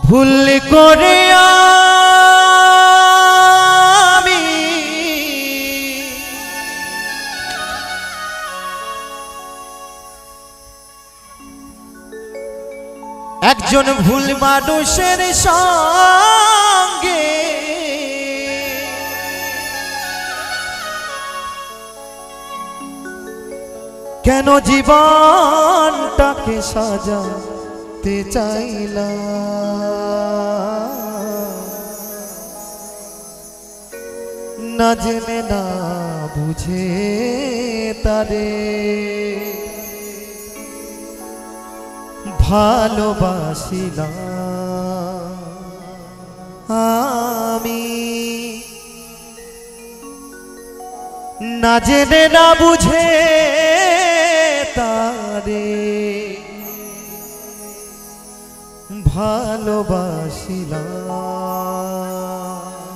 ভুল করে আমি একজন ভুল মানুষের সঙ্গে কেন জীবনটাকে সাজাতে চাইলাম না জেনে না বুঝে তারে ভালোবাসিলাম আমি না জেনে না বুঝে তারে ভালোবাসিলাম।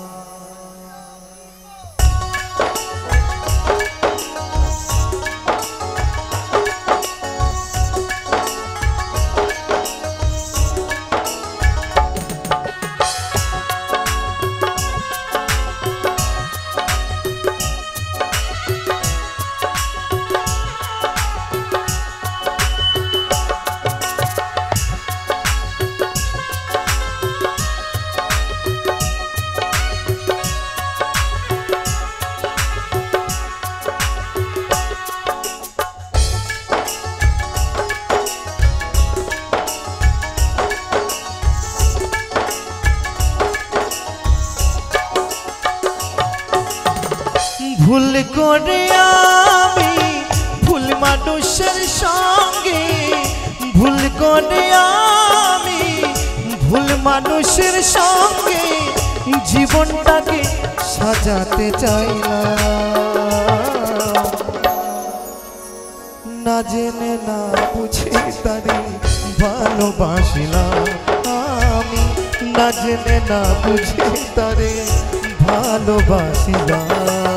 ভুল করে আমি ভুল মানুষের সঙ্গে ভুল করে আমি ভুল মানুষের সঙ্গে জীবনটাকে সাজাতে চাইলাম না জেনে না বুঝে তারে ভালোবাসিলাম আমি না জেনে না বুঝে তারে ভালোবাসিলাম।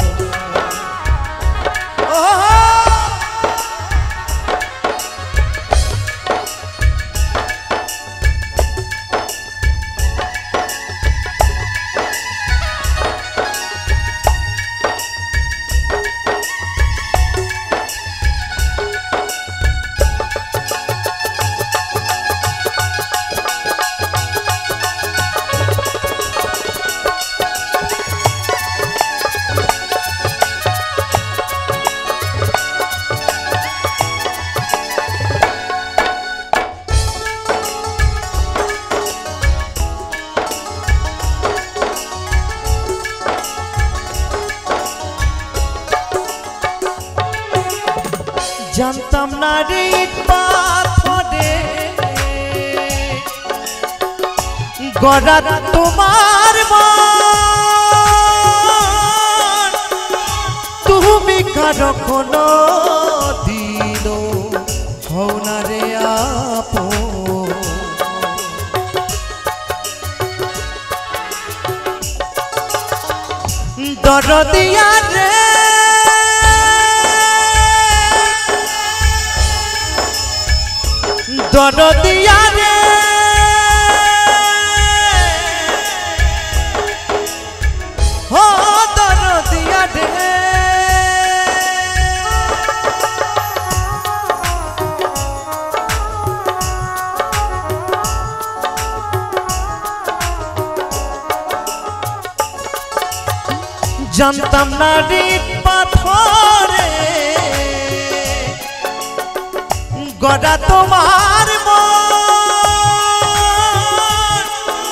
জানতাম না রে পাথরে গড়া তোমার মন তুমি কারো কোনো দিন হও না রে আপন দরদিয়া রে দরদিয়া রে ও দরদিয়া রে জানতাম না রে পাথরে গড়া তোমার মন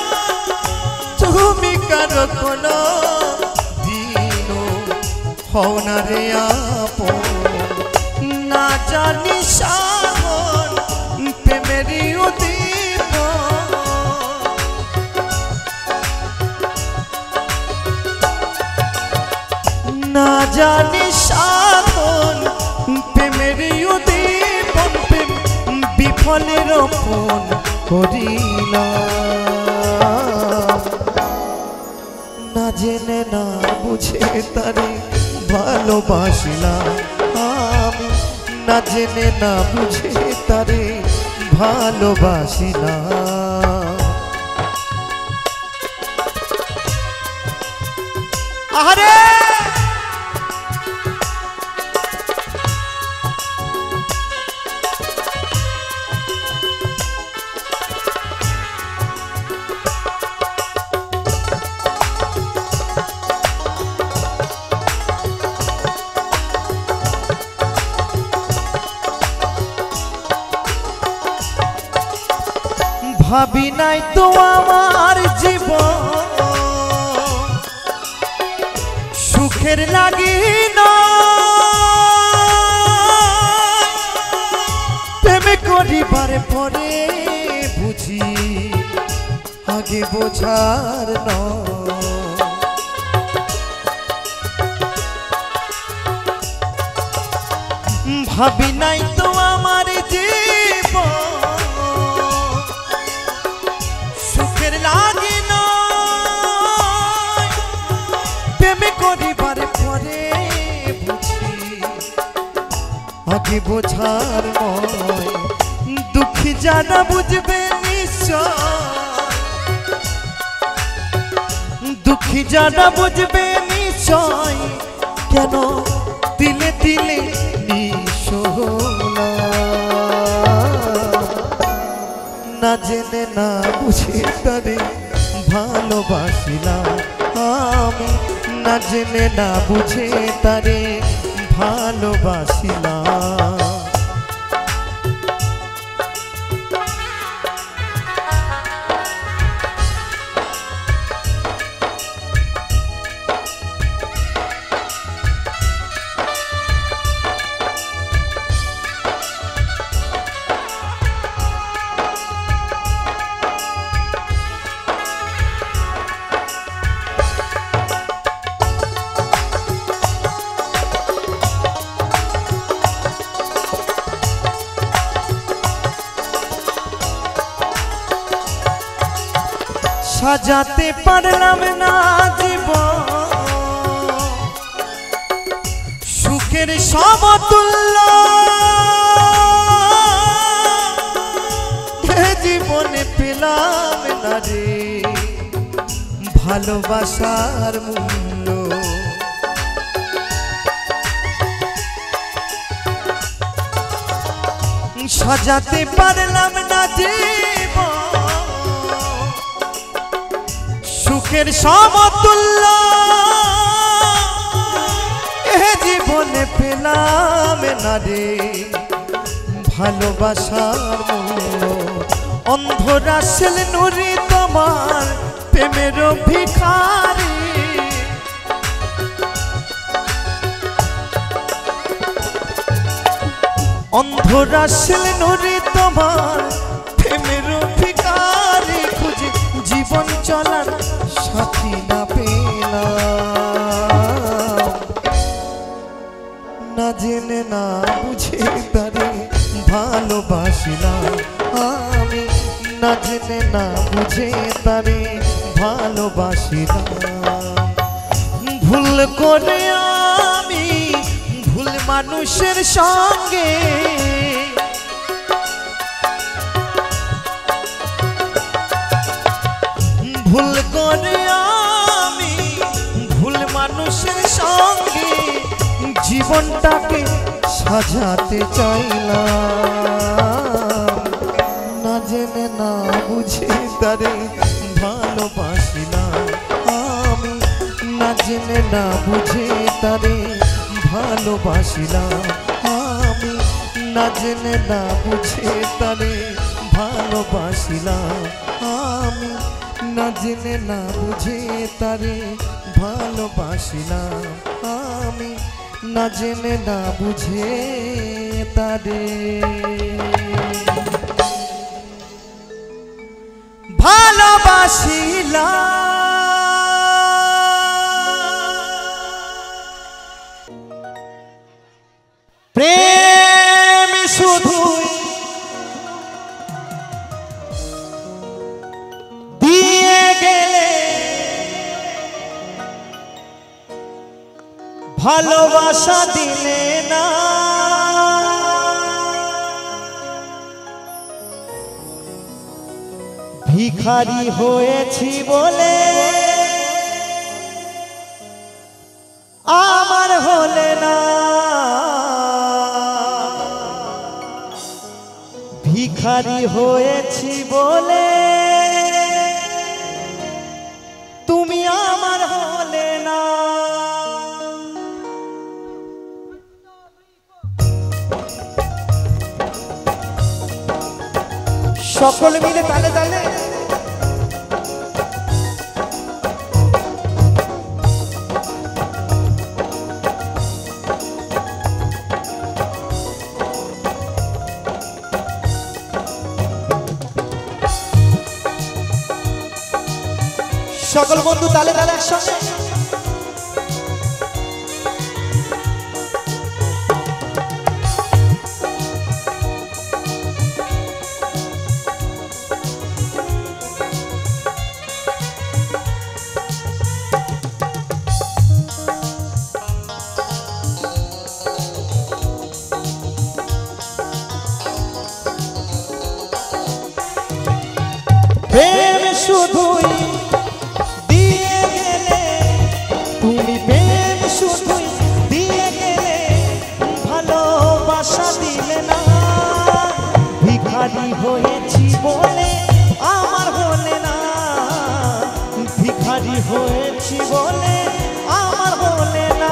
তুমি কারো কোনো দিন হও না রে আপন না জানি সাগর প্রেমেরই উদ্দীপ না জানি সাগর প্রেমেরই উদ্দীপ বিফলের রোপণ করিলাম না জেনে না বুঝে তারে ভালোবাসিলাম আমি না জেনে না বুঝে তারে ভালোবাসিলাম। আরে ভাবি নাই তো আমার জীবন সুখের লাগি না প্রেমে করিবারে পরে বুঝি আগে বোঝার ভাবি নাই তো আমার জীবন সুখের লাগে না প্রেমে করিবারে পরে বুঝি আগে বোঝার নয় দুঃখী যারা বুঝবে নিশ্চয় দুঃখী যারা বুঝবে নিশ্চয় কেন দিলে দিলে নিশোলা না জেনে না বুঝে তারে ভালোবাসিলাম আমি না জেনে না বুঝে তারে ভালোবাসিলাম সাজাতে পারলাম না জীবন সুখের সমতুল্য জীবনে পেলাম না রে ভালোবাসার মূল্য সাজাতে পারলাম না জীবন সুখের সমতুল্য এ জীবনে পেলাম না রে ভালোবাসার মূল্য অন্ধরা ছিল নুরি তোমার প্রেমের ভিখারি অন্ধরা ছিল নুরি তোমার প্রেমের ভিখারি খুঁজে জীবন চলার সাথী না পেলাম না জেনে না বুঝে তারে ভালোবাসিলাম আমি না জেনে না বুঝে তারে ভালোবাসিলাম ভুল করে আমি ভুল মানুষের সঙ্গে ভুল করে আমি ভুল মানুষের সঙ্গে জীবনটাকে সাজাতে চাইলাম না জেনে না বুঝে তারে ভালোবাসিলাম আমি না জেনে না বুঝে তারে ভালোবাসিলাম আমি না জেনে না বুঝে তারে ভালোবাসিলাম আমি না জেনে না বুঝে তারে ভালোবাসিলাম আমি না জেনে না বুঝে তারে ভালোবাসিলাম প্রেম শুধুই দিয়ে গেলে ভালোবাসা দিলে না ভিখারি হয়েছি বলে ভিখারি হয়েছি বলে তুমি আমার হলে না। সকলে মিলে তালে তালে সকল বন্ধু তালে তালে একসঙ্গে প্রেম শুধুই দিয়ে গেলে, তুমি প্রেম শুধুই দিয়ে গেলে, ভালোবাসা দিলে না। ভিখারি হয়েছি বলে আমার হলে না, ভিখারি হয়েছি বলে আমার হলে না।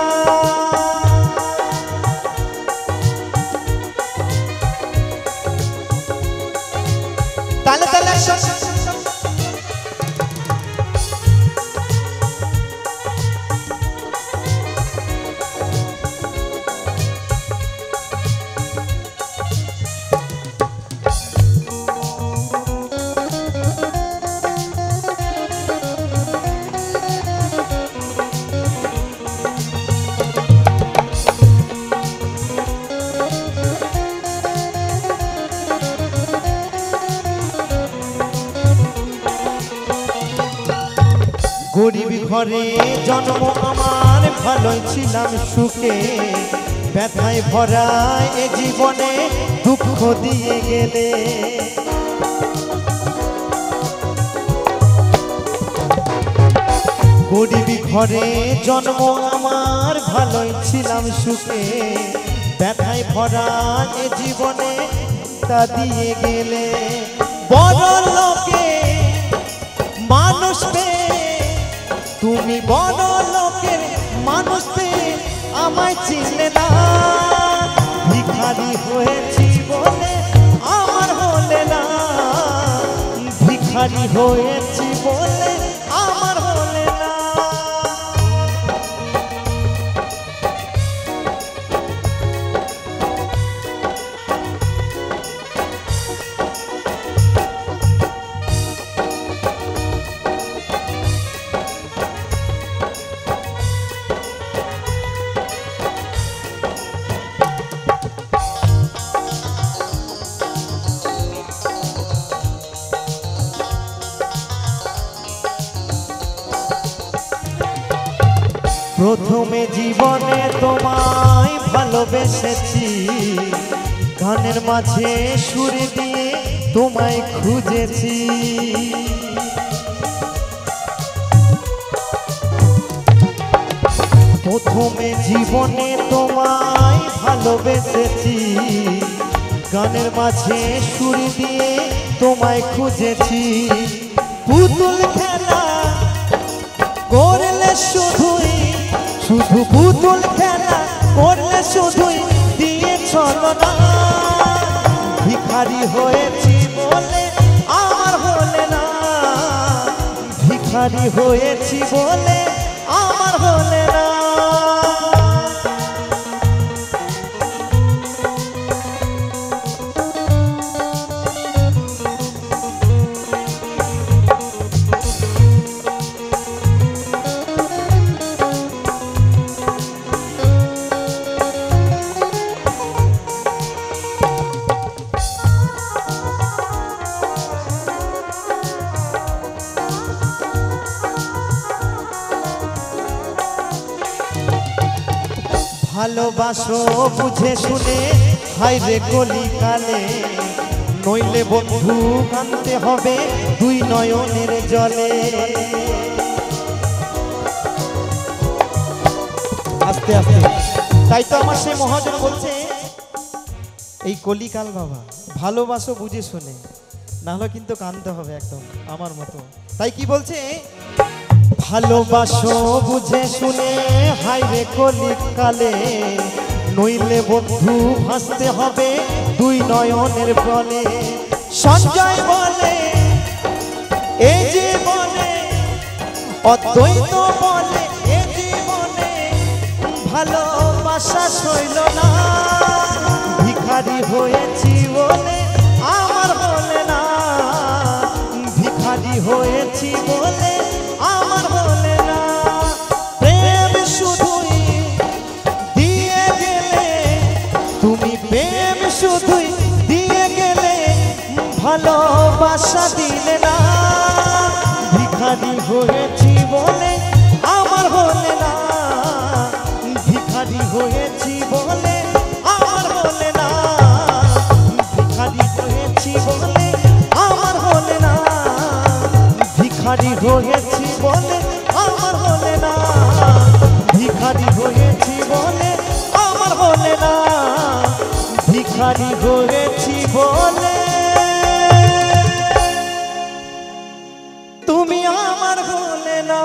তালে তালে গরিব ঘরে জন্ম আমার, ভালোই ছিলাম সুখে, ব্যথায় ভরা এ জীবনে দুঃখ দিয়ে গেলে। গরিব ঘরে জন্ম আমার, ভালোই ছিলাম সুখে, ব্যথায় ভরা এ জীবনে তা দিয়ে গেলে। বড় লোকে মানুষ পেয়ে, তুমি বড় লোকের মানুষ পেয়ে আমায় চিনলে না। ভিখারি হয়েছি বলে আমার হলে না, ভিখারি হয়েছি বলে আমার হলে না। প্রথমে জীবনে তোমায় ভালোবেসেছি, গানের মাঝে সুর দিয়ে তোমায় খুঁজেছি। প্রথমে জীবনে তোমায় ভালোবেসেছি, গানের মাঝে সুর দিয়ে তোমায় খুঁজেছি। পুতুল খেলা করলে শুধুই, শুধু পুতুল খেলা করলে শুধুই দিয়ে চলো না। ভিখারি হয়েছি বলে আমার হলে না, ভিখারি হয়েছি বলে আমার হলে না। ভালোবাসো বুঝে শুনে, হায়রে কলিকালে, নইলে বন্ধু কাঁদতে হবে দুই নয়নের জলে। আস্তে আস্তে, তাই তো আমার সে মহাজন বলছে, এই কলিকাল বাবা ভালোবাসো বুঝে শুনে, না হলে কিন্তু কাঁদতে হবে একদম আমার মতো। তাই কি বলছে, ভালোবাসো বুঝে শুনে হাইরে কলিকালে, নইলে বন্ধু ভাসতে হবে দুই নয়নের বলে। সঞ্জয় বলে এই জীবনে, অদ্বৈত বলে এই জীবনে ভালোবাসা সইল না, ভিখারি হয়েছি বলে আমার বলে না, ভিখারি হয়েছি বলে আমার বলে না। প্রেম শুধুই দিয়ে গেলে, তুমি প্রেম শুধুই দিয়ে গেলে, ভালোবাসা দিলে না, ভিখারি হয়েছি বলে আমার বলে না, ভিখারি হয়েছি বলে আমার বলে না, ভিখারি হয়েছি বলে আমার বলে না, ভিখারি হয়েছি বলে আমার বলে না, ভিখারি হয়েছি বলে আমার বলে না, ভিখারি হয়েছি বলে তুমি আমার বলে না।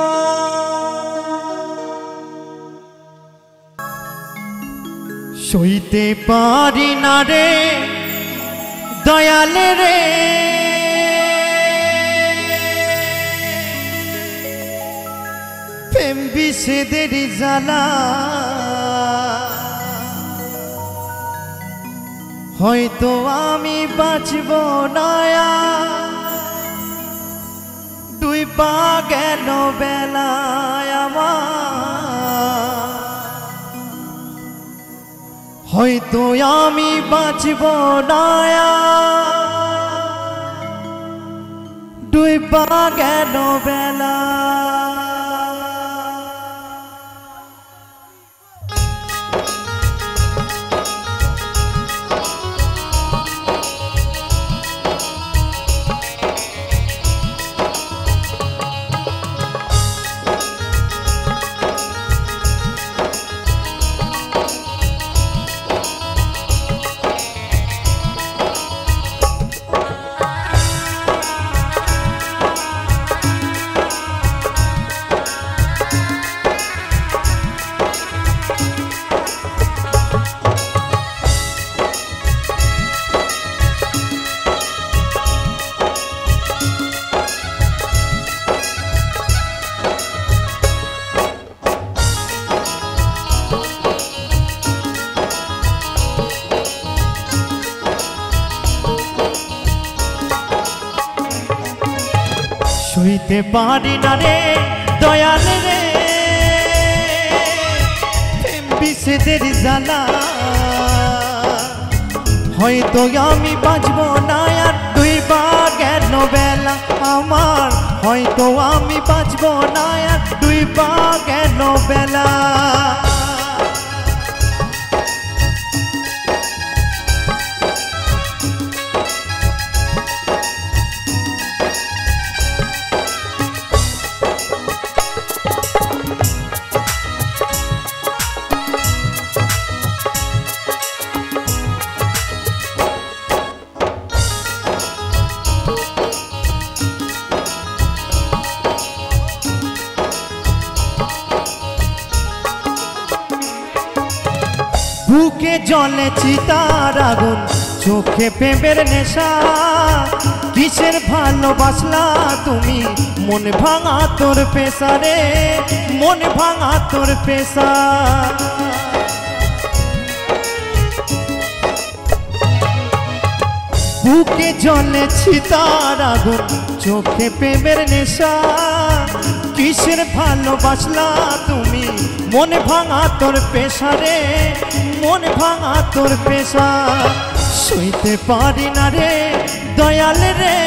সইতে পারি না রে দয়ালে রে, প্রেম বিষেদের জ্বালা, হয়তো আমি বাঁচব না, দুই পা গেল বেলায় আমার, হয়তো আমি বাঁচব না, দুই পা গেল বেলা। সইতে পারি না রে দয়াল রে, প্রেম বিষেদের জ্বালা, হয়তো আমি বাঁচব না, আর দুই পা গেল বেলা আমার, হয়তো আমি বাঁচব না, আর দুই পা গেল বেলা। বুকে জলে চিতার আগুন, চোখে প্রেমের নেশা, কিসের ভালোবাসলা তুমি, মন ভাঙা তোর পেশা রে, মন ভাঙা তোর পেশা। বুকে জলে চিতার আগুন, চোখে প্রেমের নেশা, কিসের ভালোবাসলা তুমি, মন ভাঙা তোর পেশা রে, মন ভাঙা তোর পেশা। সইতে পারি না রে দয়াল রে,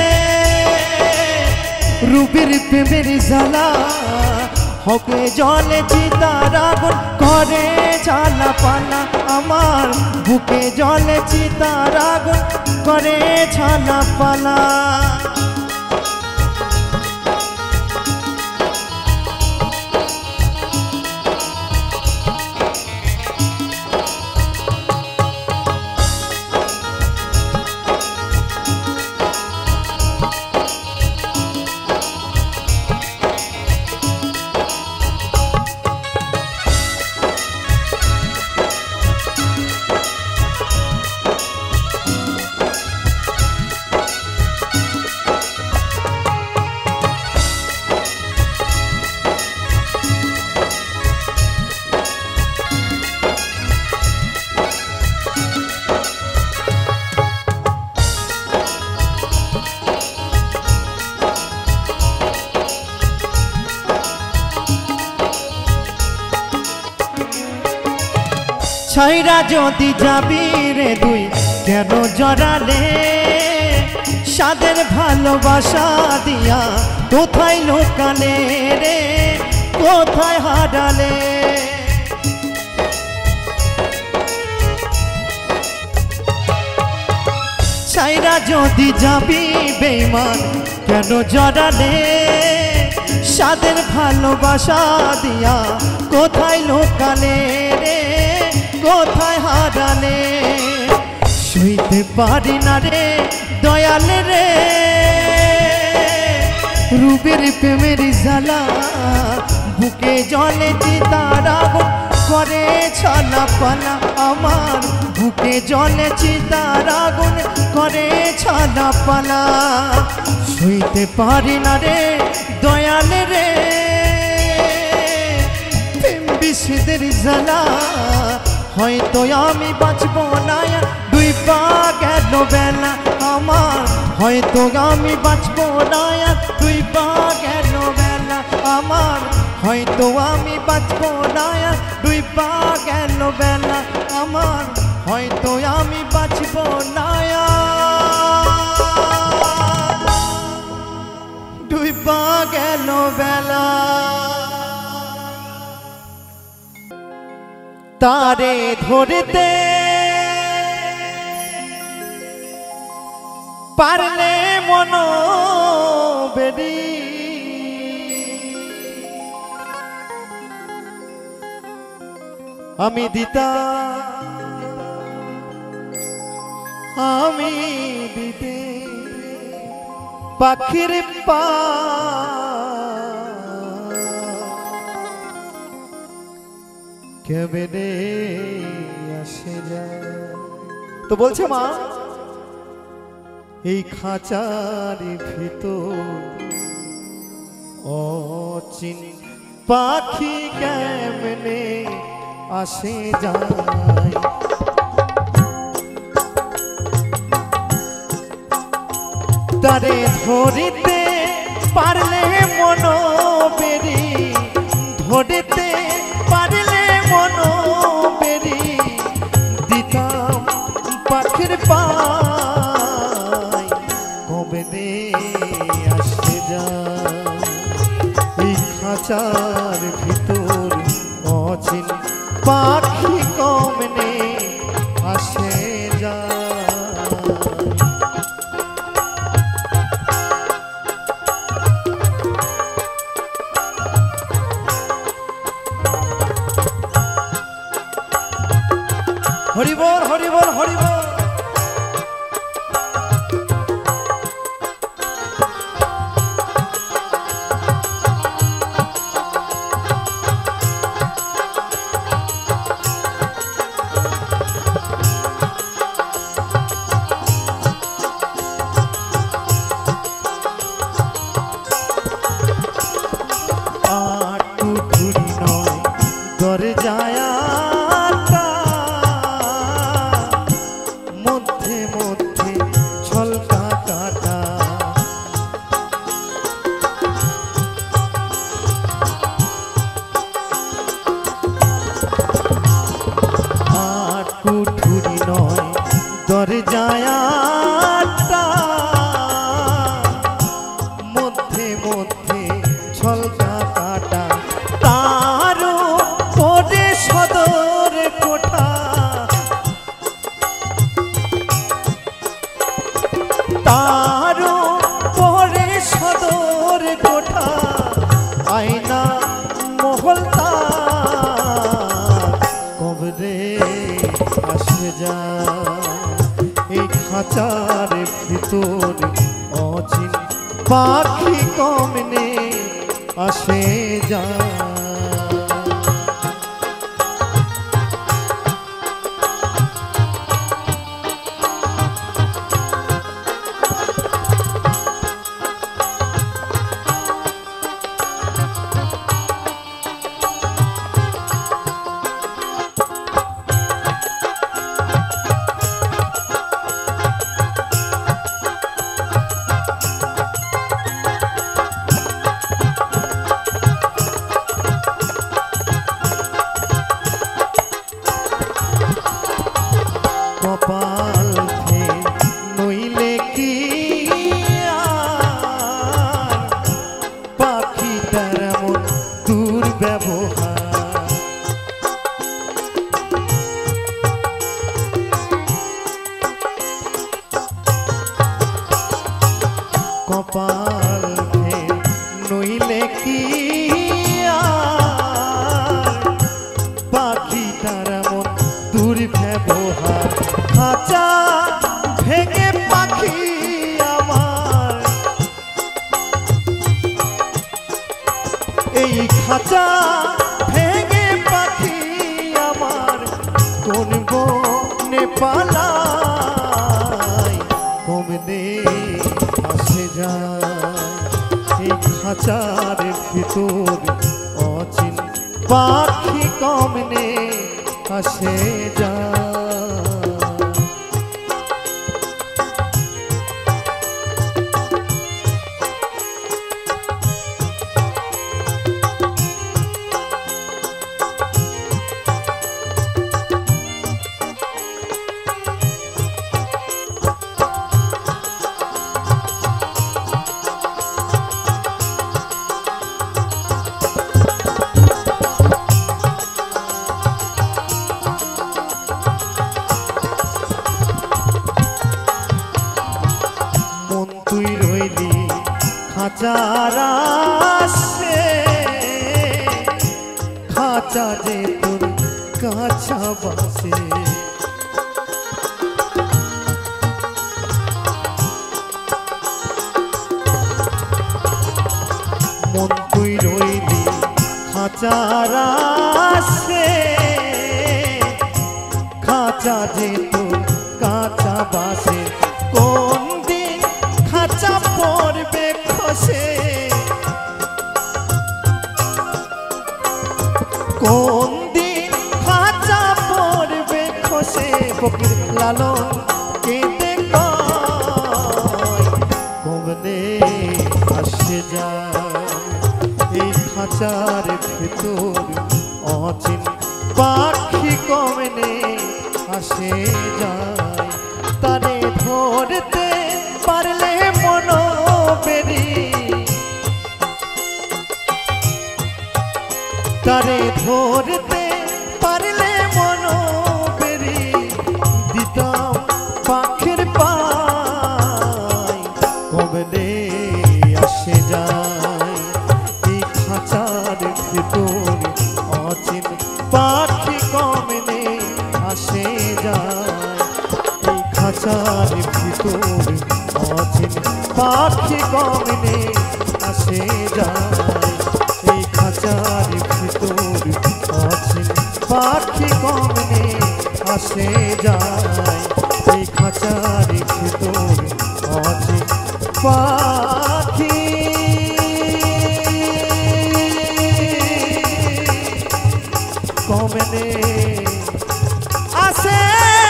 রূপের প্রেমের জ্বালা, হকে জলে চিতার আগুন করে জ্বালা পালা আমার, বুকে জলে চিতার আগুন করে ঝালা পালা। ছাইরা যদি যাবি রে তুই কেন জড়ালে সাদের ভালোবাসা দিয়া কোথায় লোকালে রে কোথায় হারালে ছাইরা যদি যাবি বেঈমান কেন জড়ালে সাদের ভালোবাসা দিয়া কোথায় লোকালে রে কোথায় হারালে সইতে পারি না রে দয়াল রে রূপের প্রেমের জ্বালা বুকে জলে চিতার আগুন করে ছলা পালা আমার বুকে জলে চিতার আগুন করে ছলা পালা সইতে পারি না রে দয়াল রে প্রেম বিষেদের জ্বালা হয়তো আমি বাঁচবো না দুই পা গেল বেলা আমার হয়তো আমি বাঁচবো না দুই পা গেল বেলা আমার হয়তো আমি বাঁচবো না দুই পা গেল বেলা আমার হয়তো আমি বাঁচবো না দুই পা গেল বেলা তারে ধরতে পারলে মন বেরি আমি দিতা আমি দিতে পাখির পা কেমনে আসে যায় তো বলছে মা এই খাঁচার ভিতর অচিন পাখি কেমনে আসে যায় তারে ধরিতে পারলে মন বেরি ধরিতে পারলে মন বেরি দিতাম পাখির পায় কবে আসে যায় এই খাঁচার ভিতর অচিন পাখি কমনে আসে যায় হরিবল হরিবল হরিবল দরজায় মধ্যে মধ্যে ছলকা কাটা আর কুঠুরি নয় দরজায় মধ্যে মধ্যে ছলকা কাটা সদর কোঠা তারও পরে সদর কোঠা আয়না মহলতা কবরে আসে যায় এই খাঁচার ভিতর অচিন পাখি কমনে আসে যায় কপাল ফে নইলে কি পাখিটার এমন দুর্ব্যবহার কপাল ফে নইলে কি পাখিটার এমন দুর্ব্যবহার খাঁচা ভেঙে পাখি আমার এই খাঁচা ভেঙে পাখি আমার কোন বনে পালায় কমনে আসে যায় এই খাঁচার ভিতর অচিন পাখি কমনে আসে যায় তুই রইলি খাঁচার আশে খাঁচা যে তোর কাছা বাসে মন তুই রইলি খাঁচার আশে খাঁচা যে তোর কাছা বাসে কোন খাঁচা পড়বে খসে কোন দিন খাঁচা পড়বে খসে ফকির লালন কেঁদে কমনে আসে যায় এই খাঁচার ভেতর অচিন পাখি কমনে আসে যায় তারে ধরতে পারলে মনো বেরি তারে ধরতে পারলে মনো বেরি দিতাম পাখির পায় কমনে আসে যায় এই খাঁচার ভিতর অচিন পাখি কমনে আসে যায় এই খাঁচার ভিতর অচিন পাখি কমনে আসে যায় এই খাঁচার ভিতর অচিন পাখি কমনে আসে যায় এই খাঁচার ভিতর অচিন পাখি কমনে আসে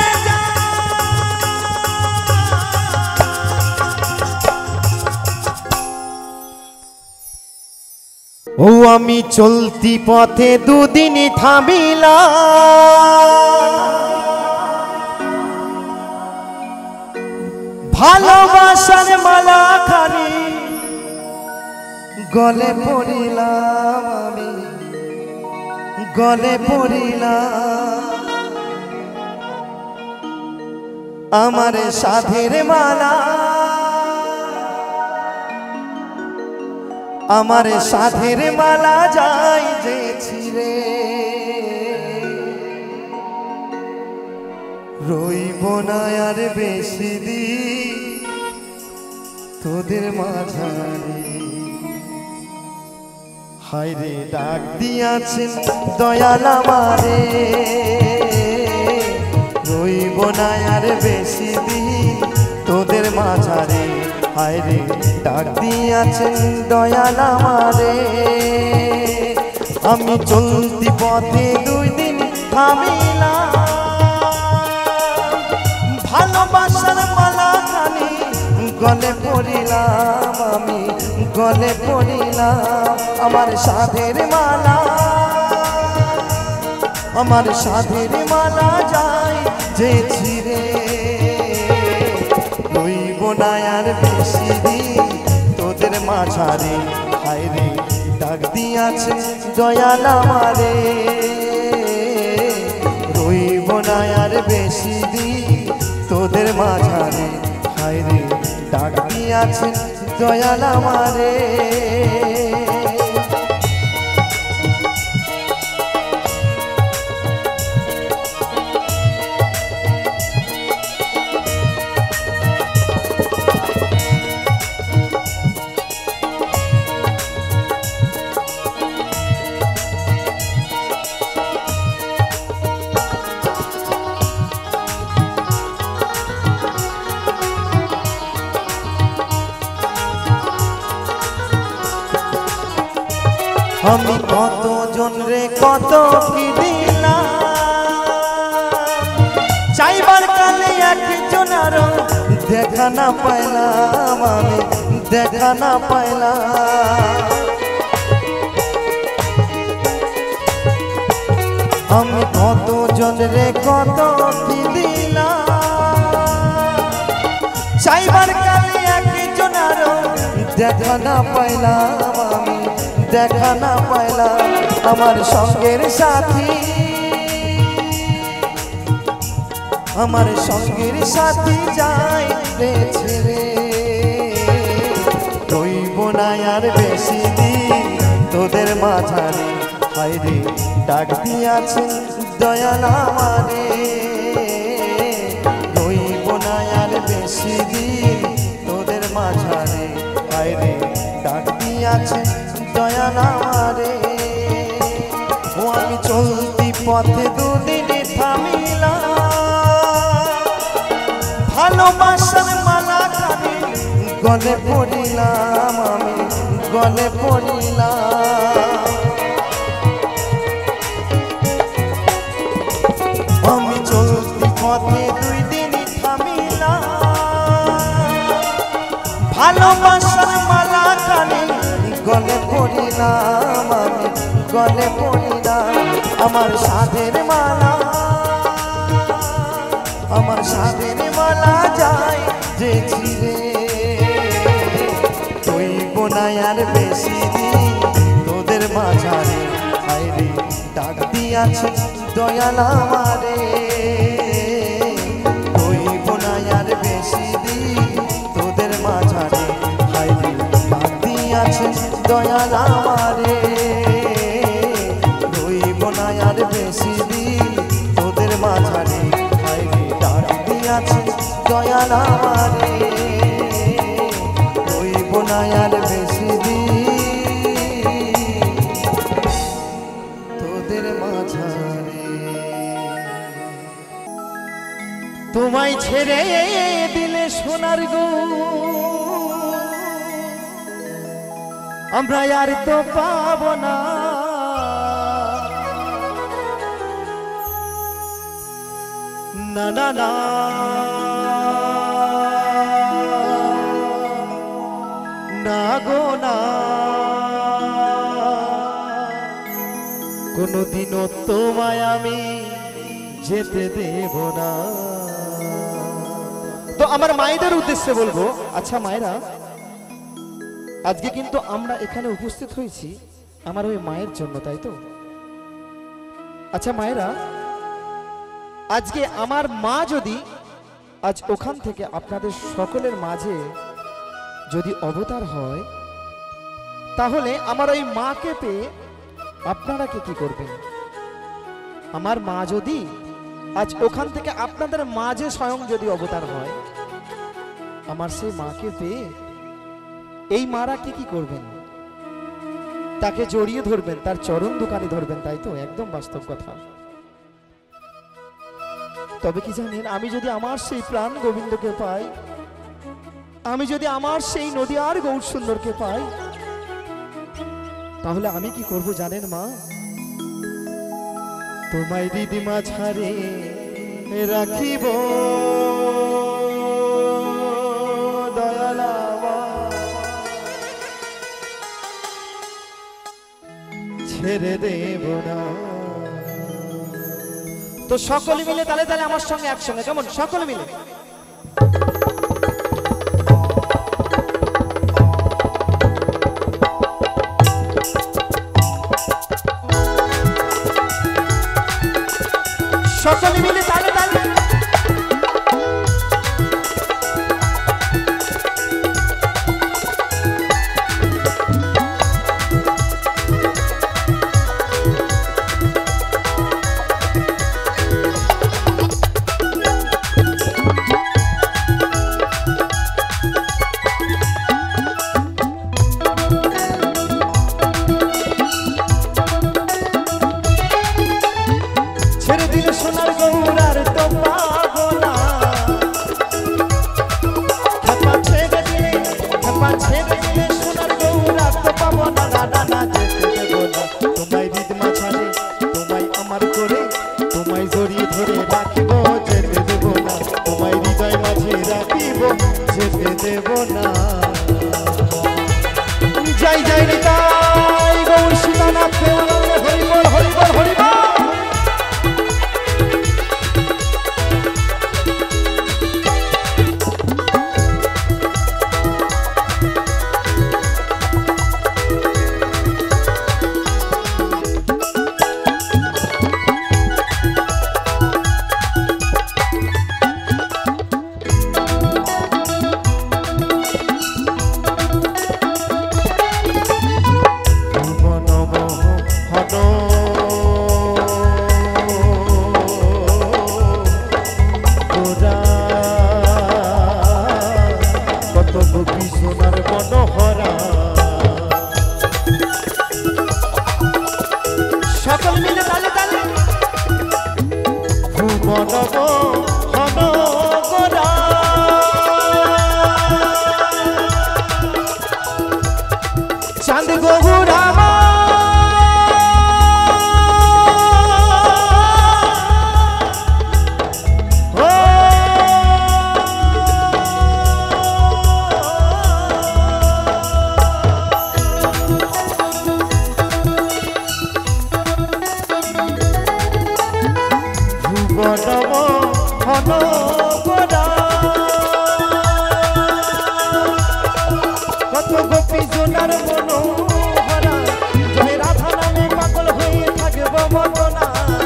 ও আমি চলতি পথে দুদিন থামিলাম ভালোবাসার মালা খানি গলে পড়িলাম আমি গলে পড়িলাম আমার সাধের মালা আমার সাধের মালা যাই যে ছিড়ে রইব না আর বেশি দিন তোদের মাঝারে হায়রে ডাক দিয়াছেন দয়াল আমারে রইব না আর বেশি দিন তোদের মাঝারে হায়রে ডাক দিয়াছেন দয়াল আমারে আমি চলতি পথে দুই দিন থামিলাম ভালোবাসার মালা খানি গলে পড়িলাম আমি গলে পড়িলাম আমার সাধের মালা আমার সাধের মালা যায় যে ছিড়ে না আর বেশি দিন তোদের মাঝারে, হায়রে ডাক দিয়াছে দয়াল আমারে। রইব না আর বেশি দিন তোদের মাঝারে, হায়রে ডাক দিয়াছে দয়াল আমারে। আমি কত জন রে কত কি দিলাম, চাইবার কালে একজন আরো দেখা না পাইলাম, আমি দেখা না পাইলাম। আমি কত জন রে কত কি দিলাম, চাইবার কালে একজন আরো দেখা না পাইলাম, আমি দেখা না পাইলাম। আমার সঙ্গের সাথী, আমার সঙ্গের সাথী যাই রে ছেড়ে, রইব না আর বেশি দিন তোদের মাঝারে, হায়রে ডাক দিয়াছে দয়াল আমারে। রইব না আর বেশি দিন তোদের মাঝারে, হায়রে ডাক দিয়াছে দয়াল আমারে। ও আমি চলতি পথে দুদিনে থামিলাম, ভালোবাসার মালা খানি গলে পড়িলাম, আমি গলে পড়িলাম। আমি চলতি পথে দুই দিন থামিলাম, ভালোবাসার মালা খানি গলে পড়িলাম, আমি গলে পড়িলাম। আমার সাধের মালা, আমার সাধের মালা যায় যে ছিঁড়ে, রইব না আর বেশি দিন তোদের মাঝারে, হায়রে ডাক দিয়াছে দয়াল আমারে। রইব না আর বেশি দিন তোদের মাঝারে, হায়রে ডাক দিয়াছে দয়াল আমারে। রইব না আর বেশি দিন তোদের মাঝারে, হায়রে ডাক দিয়াছে দয়াল আমারে। রইব না আর বেশি দিন তোদের মাঝারে। তোমায় ছেড়ে দিলে সোনার গো, আমরা আর তো পাব না। না না না না গো না, কোনদিনও তোমায় আমি যেতে দেব না। তো আমার মায়েদের উদ্দেশ্যে বলবো, আচ্ছা মায়েরা, আজকে কিন্তু আমরা এখানে উপস্থিত হয়েছি আমার ওই মায়ের জন্য, তাই তো? আচ্ছা মায়েরা, আজকে আমার মা যদি আজ ওখান থেকে আপনাদের সকলের মাঝে যদি অবতার হয়, তাহলে আমার ওই মাকে পেয়ে আপনারা কি করবেন? আমার মা যদি আজ ওখান থেকে আপনাদের মাঝে স্বয়ং যদি অবতার হয়, আমার সেই মাকে পেয়ে এই মারা কি করবেন? তাকে জড়িয়ে ধরবেন, তার চরণ দোকানে ধরবেন, তাই তো? একদম বাস্তব কথা। তবে কি জানেন, আমি যদি আমার সেই প্রাণ গোবিন্দকে পাই, আমি যদি আমার সেই নদিয়ার গৌর সুন্দরকে পাই, তাহলে আমি কি করব জানেন মা? তোমায় দিদিমা ছাড়ে রাখিব দয়ালা, ছেড়ে দেব না। তো সকলে মিলে তালে তালে আমার সঙ্গে একসঙ্গে, কেমন? সকলে মিলে সকলে মিলে তালে তালে সোনার গৌরার তো পাগলা খেপা ছেড়ে দিলে সোনার গৌরার তো পাবো না না যেতে দেবো না তোমায় রিদমা ছাড়ে তোমায় আমার করে তোমায় জড়িয়ে ধরে রাখিব যেতে দেবো না তোমায় হৃদয় মাঝে রাখিব যেতে দেবো না যাই যাই রে তাই গৌর সীতানাথ হরিবল হরিবল হরিবল সকল মিলে তালে তালে ভুবন হন গোরা চাঁদ গৌরামা কত গোপী জোনার মনোহরা জয় রাধা নামে পাগল হয়ে থাকব মদনা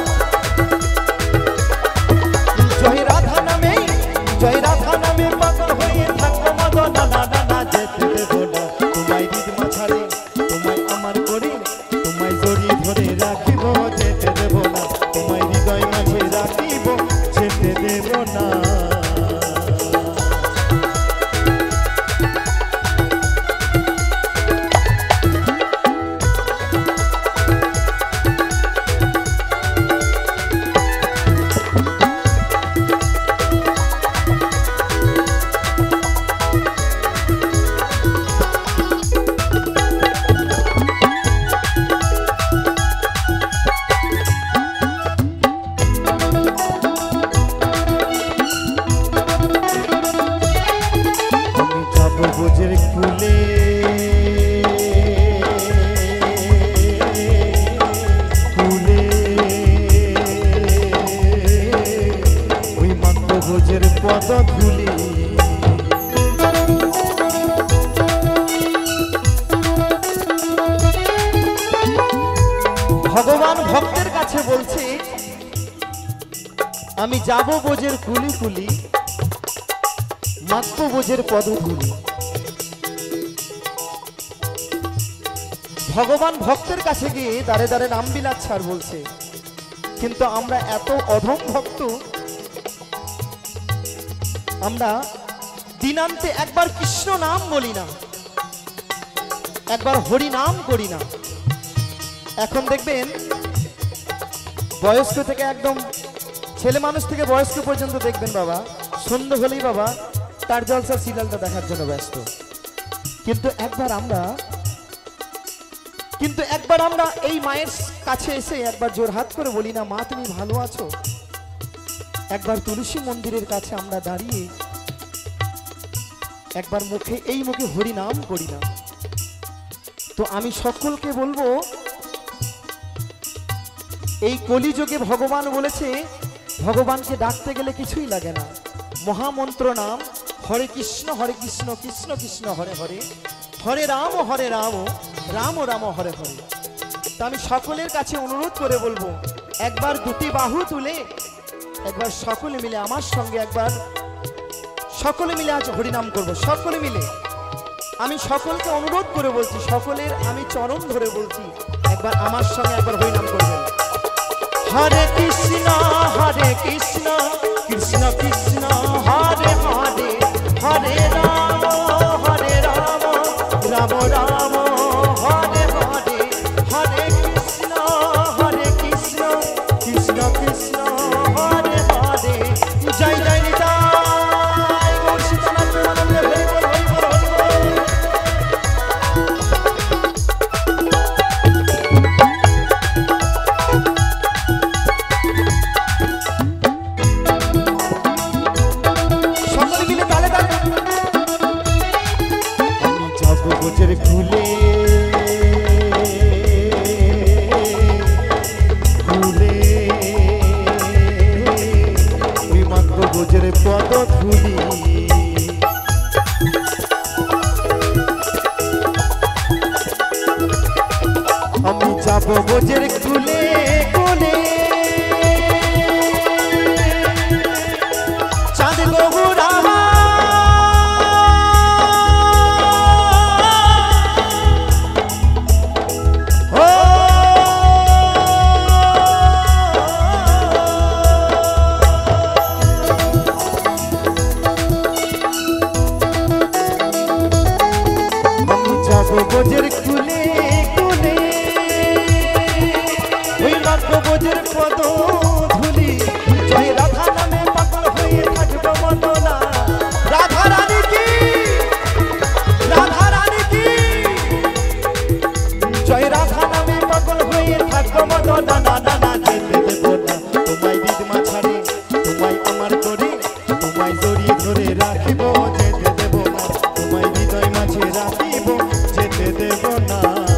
জয় রাধা নামে পাগল হয়ে থাকব মদনা না যেতে দেব না তোমায় রিদমা ছাড়ে তোমায় আমার করে তোমায় জড়িয়ে ধরে রাখিব যেতে দেব না তোমায় হৃদয় মাঝে রাখিব যেতে দেব না বোঝের কুলে কুলে ওই মাত্র বোঝের পদ ধুলি ভগবান ভক্তের কাছে বলছে আমি যাব বোঝের কুলি কুলি মাত্র বোঝের পদ ধুলি ভগবান ভক্তের কাছে গিয়ে দাঁড়ে দাঁড়ে নাম বিলাচ্ছে আর বলছে কিন্তু আমরা এত অধম ভক্ত আমরা দিনান্তে একবার কৃষ্ণ নাম বলি না একবার হরি নাম করি না এখন দেখবেন বয়স্ক থেকে একদম ছেলে মানুষ থেকে বয়স্ক পর্যন্ত দেখবেন বাবা সন্ধ্যা হলেই বাবা তার জলসা সিরিয়ালটা দেখার জন্য ব্যস্ত কিন্তু একবার আমরা এই মায়ের কাছে এসে একবার জোরহাত করে বলি না মা তুমি ভালো আছো একবার তুলসী মন্দিরের কাছে আমরা দাঁড়িয়ে একবার মুখে হরি নাম করি না তো আমি সকলকে বলবো এই কলিযুগে ভগবান বলেছে ভগবানকে ডাকতে গেলে কিছুই লাগে না মহামন্ত্র নাম হরে কৃষ্ণ কৃষ্ণ কৃষ্ণ হরে হরে হরে রাম রাম রাম হরে হরে তো আমি সকলের কাছে অনুরোধ করে বলবো একবার দুটি বাহু তুলে একবার সকলে মিলে আমার সঙ্গে একবার সকলে মিলে আজ হরিনাম করব। সকলে মিলে আমি সকলকে অনুরোধ করে বলছি, সকলের আমি চরণ ধরে বলছি, একবার আমার সঙ্গে একবার হরিনাম করবেন। হরে কৃষ্ণ কৃষ্ণ কৃষ্ণ হরে হরে, হরে রাম রাম রাম হরে হরে, হরে কৃষ্ণ কৃষ্ণ কৃষ্ণ হরে হরে। জয় জয় নিতাই গৌর সীতানাথ প্রেমানন্দে, হরি বল হরি বল হরি বল। সকলে মিলে তালে তালে আমি যাবো গোজের খুলে খুলে, ওই মাত্র গোজের পদ ধুলি। আমি যাবো গোজের খুলে খুলে, চাঁদ গৌরা বোঝের খুলে খুলে, ওই মাত্র বোঝের পদ ধুলি। জয় রাধা নামে পাগল হয়ে থাকবো মননা, রাধা রানী কি, রাধা রানী কি। জয় রাধা নামে পাগল হয়ে থাকবো মননা, না না না যেতে দেব না তোমায় বিদমা ছাড়ে, তোমায় আমার করে তোমায় জড়িয়ে ধরে রাখিব, যেতে দেব না তোমায় হৃদয় মাঝে রাখিব, যেতে দেব না।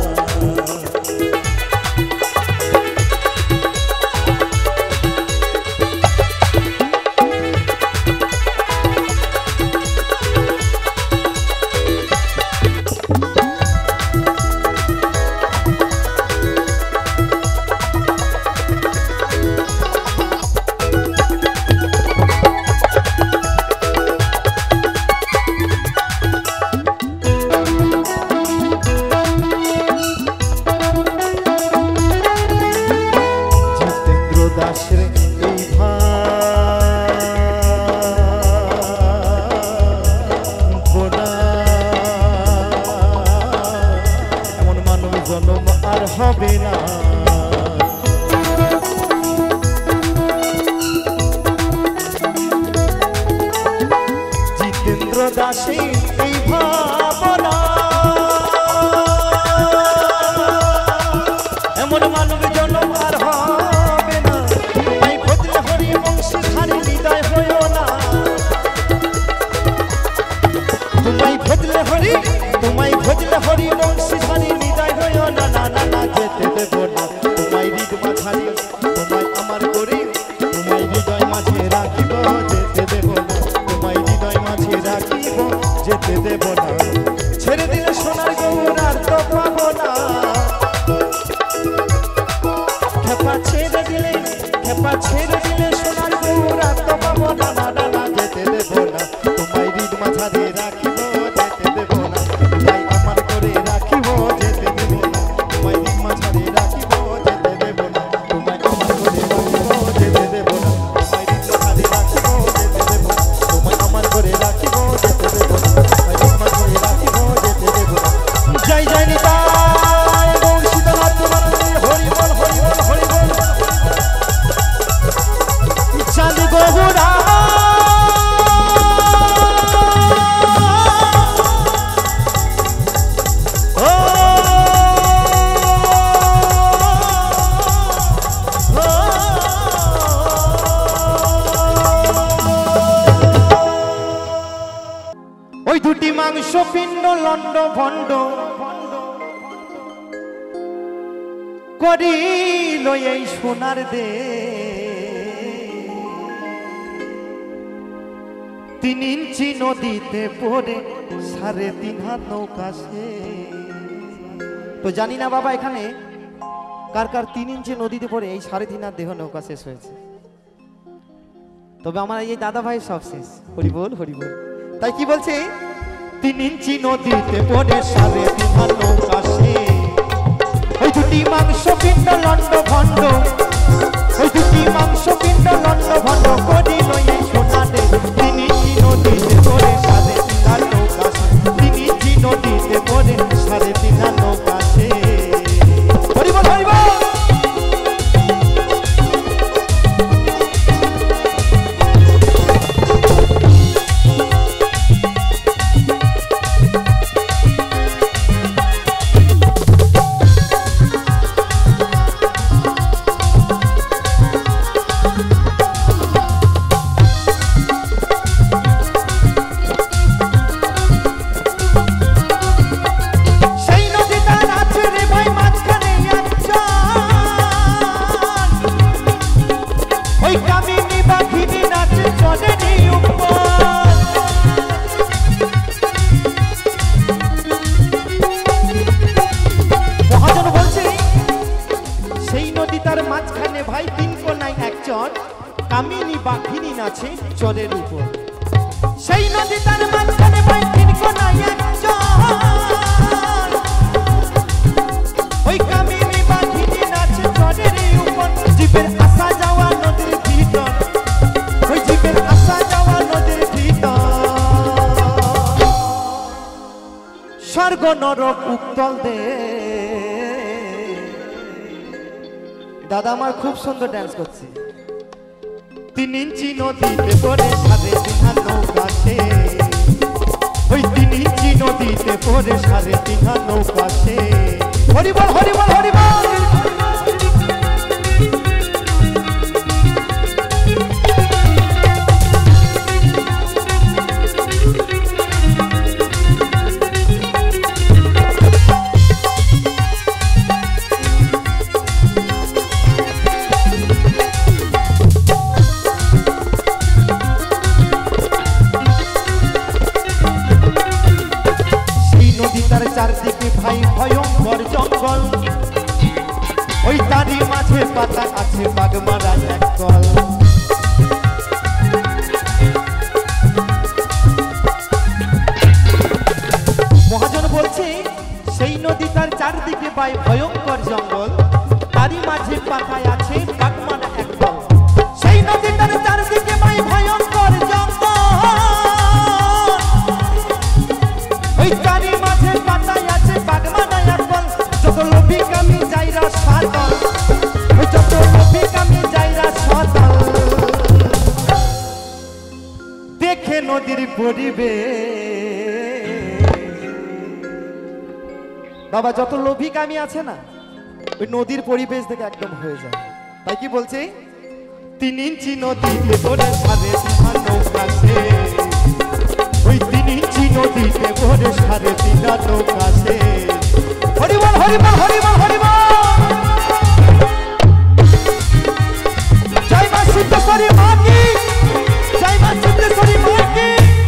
এমন মানব জন্ম আর হবে না। জিতেন্দ্র দাসে এই ভাবনা, এমন মানব জন্ম আর হবে না। তোমায় ভজলে হরি বংশীধারী হৃদয় হইও না, তোমায় ভজলে হরি, তোমায় ভজলে হরি বংশীধারী হৃদয় হইও না, না না না যেতে দেব না তোমায় হৃদয় ছাড়ি, তোমায় আমার করে তোমায় হৃদয় মাঝে রাখিব, যেতে দেব না তোমায় হৃদয় মাঝে রাখিব, যেতে দেব না। ছেড়ে দিলে সোনার গৌর আর তো পাবো না, খেপা ছেড়ে দিলে, খেপা ছেড়ে দিলে সোনার গৌর আর তো পাবো না, না না না যেতে দেব না তোমায় হৃদয় মাঝে রাখিব, যেতে দেব না তোমায় আমার করে রাখিব, যেতে দেব না তোমায় হৃদয় মাঝে রাখিব, যেতে দেব না তোমায় আমার করে রাখিব, যেতে দেব না তোমায় হৃদয় মাঝে রাখিব, যেতে দেব না তোমায় আমার করে রাখিব, যেতে দেব না তোমায় হৃদয় মাঝে রাখিব, যেতে দেব না। জয় জয় নিতাই গৌর সীতানাথ প্রেমানন্দে, হরি বল হরি বল হরি বল। চাঁদ গৌরা ওই দুটি মাংস পিণ্ড লন্ড ভণ্ড করিল এই সোনার দে, 3 ইঞ্চি নদীতে পড়ে 3.5 হাত নৌকা সে। তো জানি না বাবা এখানে কার কার 3 ইঞ্চি নদীতে পড়ে এই 3.5 হাত দেহ নৌকা শেষ হয়েছে। তবে আমার এই দাদা ভাই সব শেষ। হরি বল হরি বল। তাই কি বলছে 3 ইঞ্চি নদীতে পড়ে 3.5 নৌকা সে ওই দুটি মাংস পিণ্ড লন্ড ভণ্ড ওই দুটি মাংস পিণ্ড লন্ড ভণ্ড করিল এই সোনারে 3 ইঞ্চি নদীতে পড়ে 3.5 নৌকা সে 3 ইঞ্চি নদীতে পড়ে 3.5 নৌকা সে। হরি বল হরি বল। কামিনী বাঘিনী নাচে চরের উপর সেই নদী তার মাঝখানে ভাই 3 কোনায় একজন ওই কামিনী বাঘিনী নাচে চরের উপর জীবের আসা যাওয়া নদীর ভিতর ওই জীবের আসা যাওয়া নদীর ভিতর স্বর্গ নরক উত্তল দে। দাদা আমার খুব সুন্দর ডান্স করছে। 3 ইঞ্চি নদীতে পড়ে 3.5 নৌকা সে ওই 3 ইঞ্চি নদীতে পড়ে 3.5 নৌকা সে। হরি বল হরি বল হরি বল। চারদিকে ভাই ভয়ঙ্কর জঙ্গল ওই তারই মাঝে পাতা আছে বাগমারা একল মহাজন বলছে সেই নদী তার চারদিকে ভাই ভয়ঙ্কর জঙ্গল তারই মাঝে পাতায় আছে বাগমারা একল সেই নদী তার চারদিকে ভাই ভয়ঙ্কর জঙ্গল ওই তারই মাঝে পাতায় আছে বাগমারা একল যত লোভী কামি যাইরা সাতল ওই যত লোভী কামি যাইরা সাতল দেখে নদীর পরিবেশ বাবা যত লোভী কামি আছে না ওই নদীর পরিবেশ দেখে একদম হয়ে যায়। তাই কি বলছে 3 ইঞ্চি নদীতে পড়ে 3.5 নৌকা সে ওই 3 ইঞ্চি নদীতে পড়ে 3.5 নৌকা সে। হরি বল হরি বল হরি বল হরি বল। জয় মা সিদ্ধেশ্বরী মা কি জয় মা সিদ্ধেশ্বরী মা কি।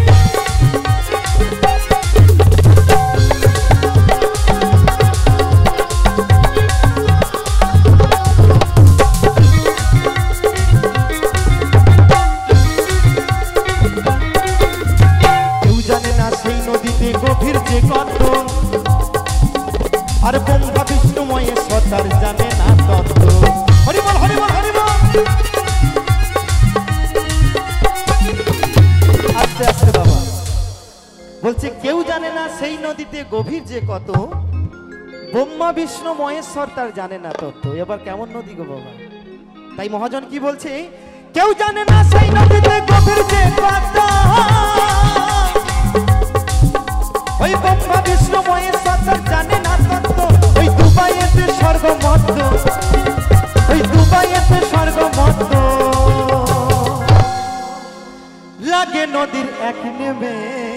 গভীর যে কত আর ব্রহ্মা বিষ্ণু মহেশ্বর তার জানে না তত্ত্ব। হরি বল হরি বল হরি বল। আস্তে আস্তে বাবা বলছে কেউ জানে না সেই নদীতে গভীর যে কত ব্রহ্মা বিষ্ণু মহেশ্বর তার জানে না তত্ত্ব। এবার কেমন নদী গো বাবা। তাই মহাজন কি বলছে কেউ জানে না সেই নদীতে গভীর যে কত ওই ব্রহ্মা বিষ্ণু মহেশ্বর তার জানে না তত্ত্ব। ওই দুবাইয়েতে স্বর্গমত্ত ওই দুবাইয়েতে স্বর্গমত্ত লাগে নদীর এক নেমে।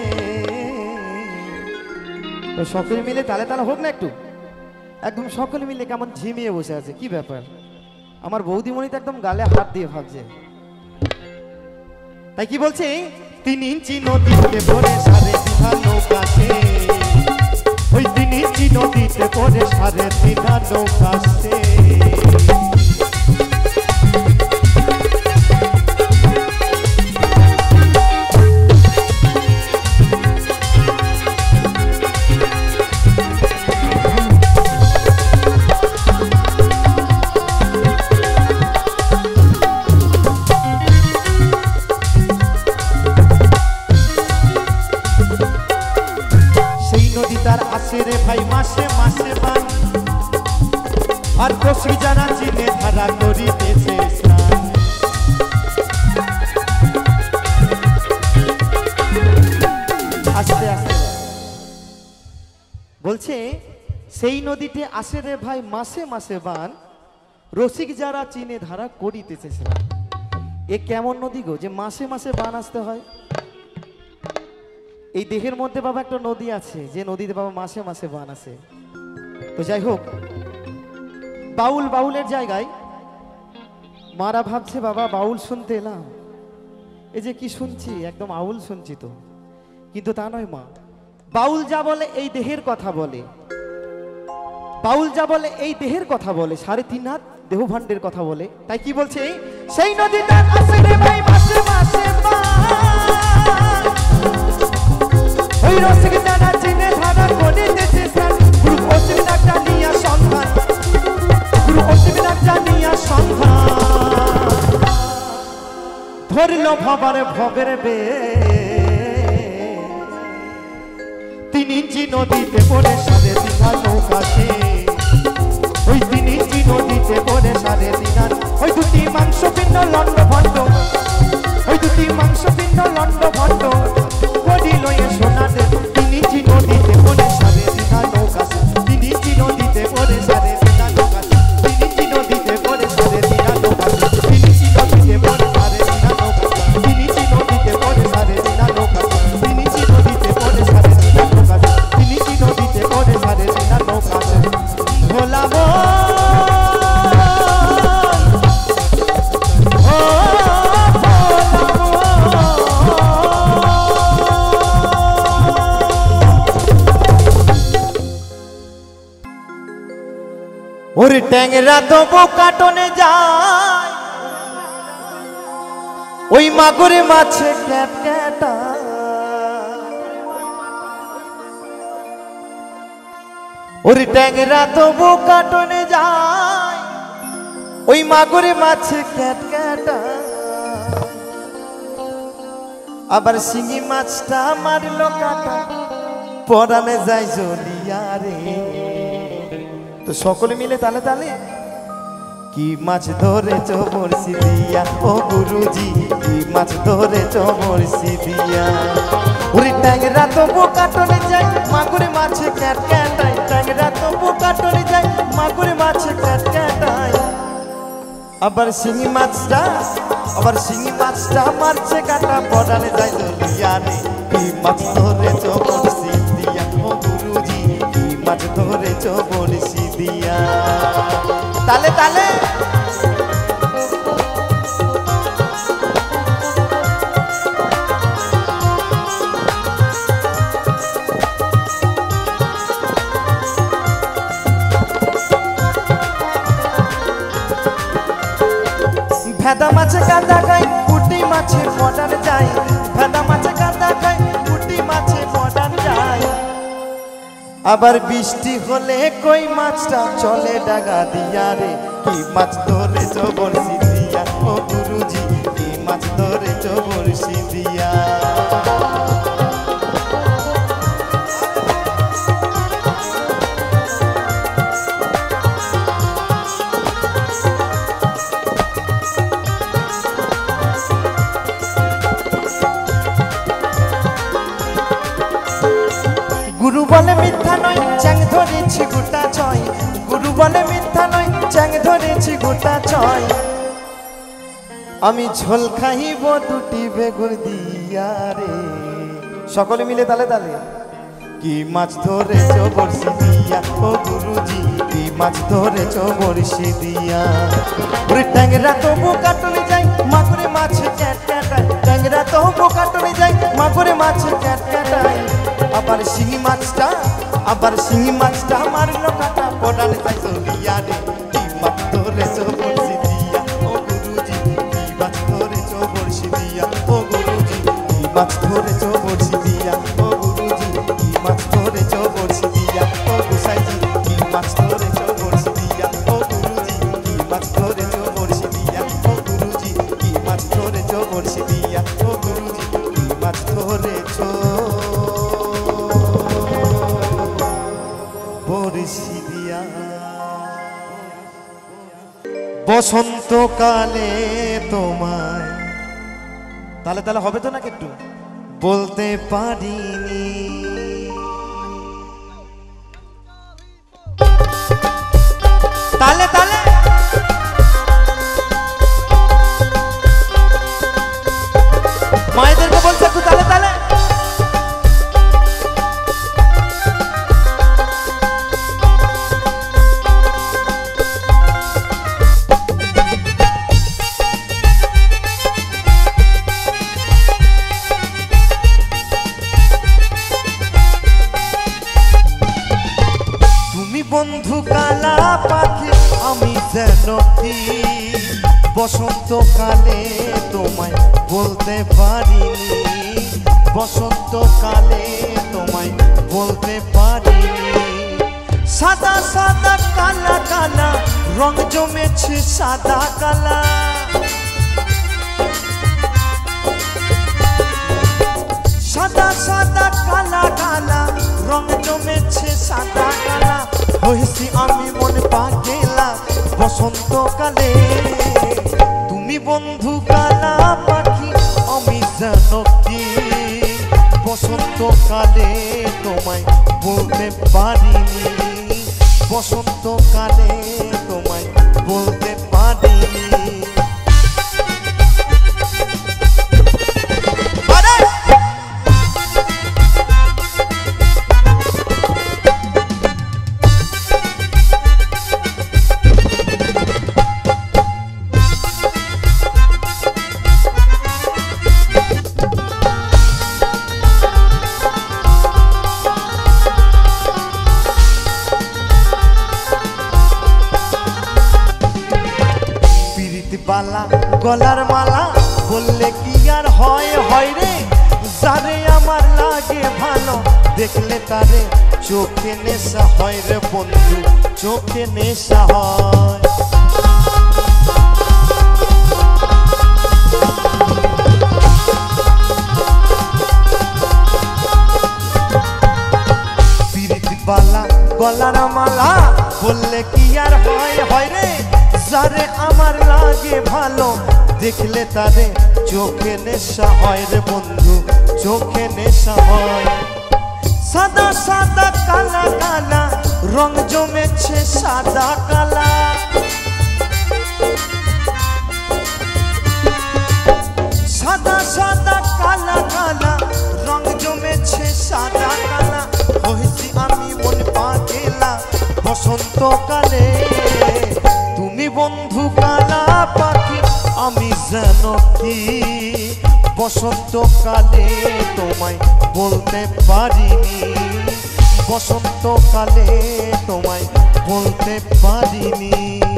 তো সকলে মিলে তালে তালে হোক না একটু একদম সকলে মিলে কেমন ঝিমিয়ে বসে আছে কি ব্যাপার। আমার বৌদিমণি তো একদম গালে হাত দিয়ে ভাবছে। তাই কি বলছে 3 ইঞ্চি নদীতে পড়ে 3.5 নৌকা সে ওই 3 ইঞ্চি নদীতে পড়ে 3.5 নৌকা সে। আসে রে ভাই মাসে মাসে বান আর দোষী যারা চিনে ধারা করিতেছে স্নান আস্তে আস্তে বলছে সেই নদীতে আসে রে ভাই মাসে মাসে বান রসিক যারা চিনে ধারা করিতেছে স্নান এ কেমন নদী গো যে মাসে মাসে বান আসতে হয় এই দেহের মধ্যে বাবা একটা নদী আছে যে নদীতে বাবা মাসে মাসে বান আসে তো যাই হোক বাউল বাউলের জায়গায় মারা ভাবছে বাবা বাউল শুনতে এলাম এই যে কি শুনছি একদম আউল শুনছি তো কিন্তু তা নয় মা বাউল যা বলে এই দেহের কথা বলে বাউল যা বলে এই দেহের কথা বলে 3.5 হাত দেহ ভাণ্ডের কথা বলে তাই কি বলছে সেই নদীটা আসে রে ভাই মাসে মাসে বান ওই রসিক যারা চিনে ধারা করিতেছে স্নান গুরু অসীম ডাক জানিয়া সন্ধান গুরু অসীম ডাক জানিয়া সন্ধান ধরিল ভবারে ভবের বে 3 ইঞ্চি নদীতে পড়ে 3.5 হাত নৌকাছে ওই 3 ইঞ্চি নদীতে পড়ে 3.5 হাত ওই দুটি মাংস পিণ্ড লন্ড ভণ্ড ওই দুটি মাংস পিণ্ড লন্ড ভণ্ড বডি লয়ে সোনাতে 3 ইঞ্চি নদীতে পড়ে 3.5 হাত নৌকাছে 3 ইঞ্চি নদীতে পড়ে 3.5 হাত নৌকাছে 3 ইঞ্চি নদীতে পড়ে 3.5 হাত নৌকাছে 3 ইঞ্চি নদীতে পড়ে 3.5 হাত নৌকাছে 3 ইঞ্চি নদীতে পড়ে 3.5 হাত নৌকাছে 3 ইঞ্চি নদীতে পড়ে 3.5 হাত নৌকাছে 3 ইঞ্চি নদীতে পড়ে 3.5 হাত নৌকাছে ভোলা ওরে ট্যাংরা তবু কাটনে যায় ওই মাগুরে মাছে ক্যাট ক্যাটা ওরে ট্যাংরা তবু কাটনে যায় ওই মাগুরে মাছে ক্যাট ক্যাটা আবার শিঙি মাছটা মারলো কাটা পরানে যায় জ্বলিয়া রে তো সকলে মিলে তালে তালে কি মাছ ধরেছো বড়শি দিয়া ও গুরুজি কি মাছ ধরেছো বড়শি দিয়া ওরে ট্যাংরা তবু কাটনে যায় মাগুরে মাছে ক্যাট ক্যাটায় ট্যাংরা তবু কাটনে যায় মাগুরে মাছে ক্যাট ক্যাটায় আবার শিঙি মাছটা মারছে কাটা পড়ানে যায় জ্বলিয়া রে কি মাছ ধরেছো বড়শি দিয়া ও গুরুজি কি মাছ ধরেছো বড়শি দিয়া তালে তালে ভেদা মাছে কাঁদা খাই পুটি মাছে মডার যায় ভেদা মাছে কাঁদা খাই পুটি মাছে মডার যায় আবার বৃষ্টি হলে কই মাছটা চলে ডাগা দিয়া রে কি মাছ ধরেছো বড়শি দিয়া ও গুরুজি কি মাছ ধরেছো বড়শি দিয়া গুরু বলে মিথ্যা নয় চ্যাং ধরেছি গোটা ছয় গুরু বলে মিথ্যা নয় চ্যাং ধরেছি গোটা ছয় আমি ঝোল খাইব 2টি বেগুন দিয়া রে সকলে মিলে তালে তালে কি মাছ ধরেছো বড়শি দিয়া ও গুরুজি কি মাছ ধরেছো বড়শি দিয়া ওরে ট্যাংরা তবু কাটনে যায় মাগুরে মাছে ক্যাট ক্যাটায় ট্যাংরা তবু কাটনে যায় মাগুরে মাছে ক্যাট ক্যাটায় আবার শিঙি মাছটা মারলো কাটা পড়ালে তাই জ্বলিয়া রে কি মাছ ধরেছো বড়শি দিয়া ও গুরুজি কি মাছ ধরেছো বড়শি দিয়া ও গুরুজি কি মাছ ধরেছো বড়শি দিয়া ও গুরুজি কি মাছ ধরেছো বড়শি দিয়া ও গোসাইজি কি মাছ ধরেছো বড়শি দিয়া ও গুরুজি কি মাছ ধরেছো বড়শি দিয়া ও গুরুজি কি মাছ ধরেছো বড়শি দিয়া ও গুরুজি কি মাছ ধরেছো বসন্তকালে তোমায় তালে তালে হবে তো নাকি একটু বলতে পারিনি তালে তালে মায়েদেরকে বলছে একটু তালে তালে বন্ধু কালা পাখি আমি যেন কি বসন্তকালে তোমায় বলতে পারিনি বসন্তকালে তোমায় বলতে পারিনি সাদা সাদা কালা কালা রং জমেছে সাদা কালা সাদা সাদা কালা কালা রং জমেছে সাদা কালা হয়েছি আমি মনে পাগেলা বসন্তকালে তুমি বন্ধু কালা পাখি আমি যেন কি বসন্তকালে তোমায় বলতে পারিনি বসন্তকালে তোমায় বলতে পারিনি বালা গলার মালা বললে কি আর হয় হয় রে যারে আমার লাগে ভালো দেখলে তারে চোখে নেশা হয় রে বন্ধু চোখে নেশা হয় পিরিতি বালা গলার মালা বললে কি আর হয় হয় রে যারে আমার লাগে ভালো দেখলে তারে চোখে নেশা হয় রে বন্ধু চোখে নেশা হয় সাদা সাদা কালা কালা রং জমেছে সাদা কালা সাদা সাদা কালা কালা রং জমেছে সাদা কালা হয়েছি আমি মনে পাগেলা বসন্তকালে তুমি বন্ধু কালা পাখি আমি যেন কি বসন্তকালে তোমায় বলতে পারিনি বসন্তকালে তোমায় বলতে পারিনি